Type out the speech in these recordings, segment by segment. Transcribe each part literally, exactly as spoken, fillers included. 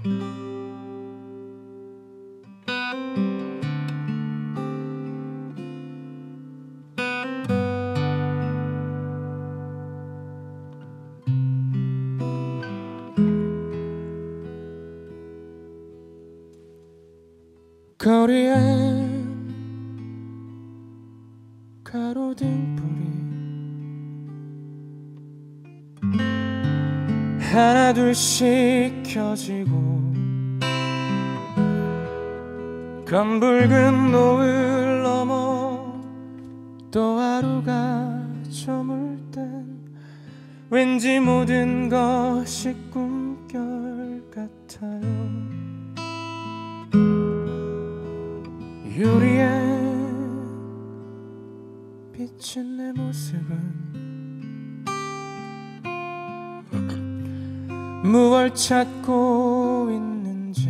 거리에 가로등불이 하나 둘씩 켜지고 검붉은 노을 넘어 또 하루가 저물 땐 왠지 모든 것이 꿈결 같아요. 유리에 비친 내 모습은 무얼 찾고 있는지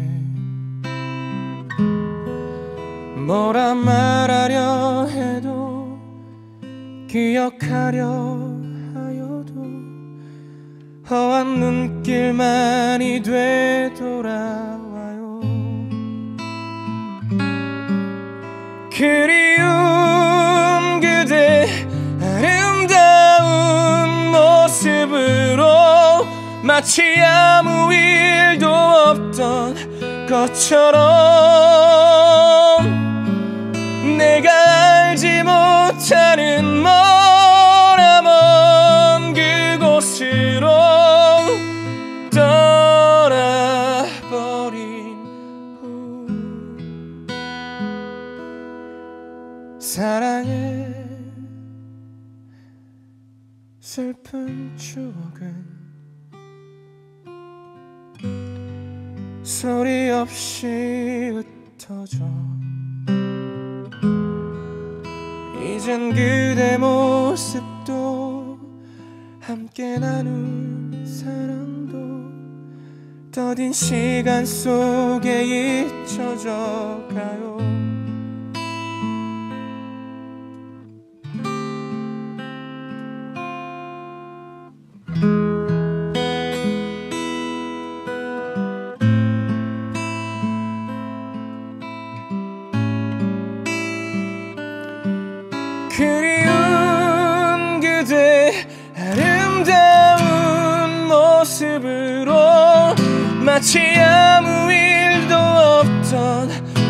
뭐라 말하려 해도 기억하려 하여도 허한 눈길만이 되돌아와요. 그리운 그대 아름다운 모습으로 마치 아무 일도 없던 것처럼 내가 알지 못하는 머나먼 그곳으로 떠나버린 후 사랑의 슬픈 추억은 소리 없이 흩어져 이젠 그대 모습도 함께 나눈 사랑도 더딘 시간 속에 잊혀져 가요. 그리운 그대 아름다운 모습으로 마치 아무 일도 없던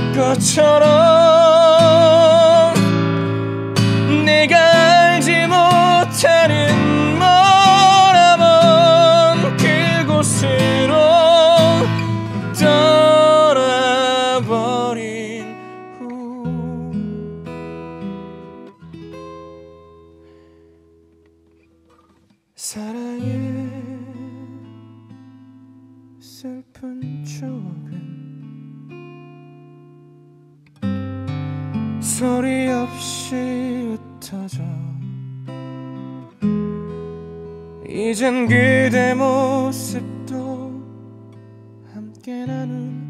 것처럼 내가 알지 못하는 머나먼 그곳으로 떠나버린 후 사랑의 슬픈 추억은 소리 없이 흩어져 이젠 그대 모습도 함께 나눈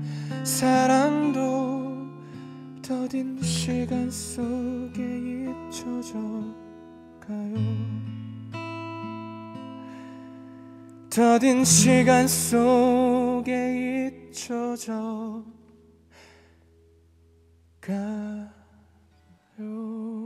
사랑도 더딘 시간 속에 잊혀져 가요. 더딘 시간 속에 잊혀져 가요.